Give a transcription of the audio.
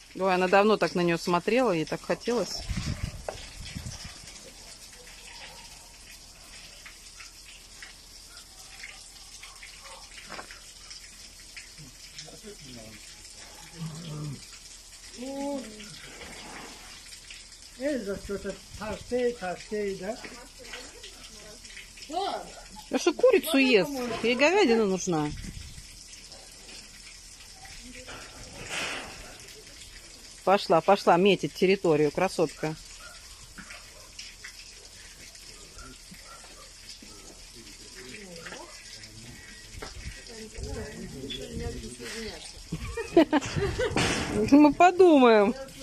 Ой, она давно так на нее смотрела, ей так хотелось. Это что-то толстей, да? А что курицу ест? Ей говядина нужна. Пошла, пошла метить территорию, красотка. Мы подумаем.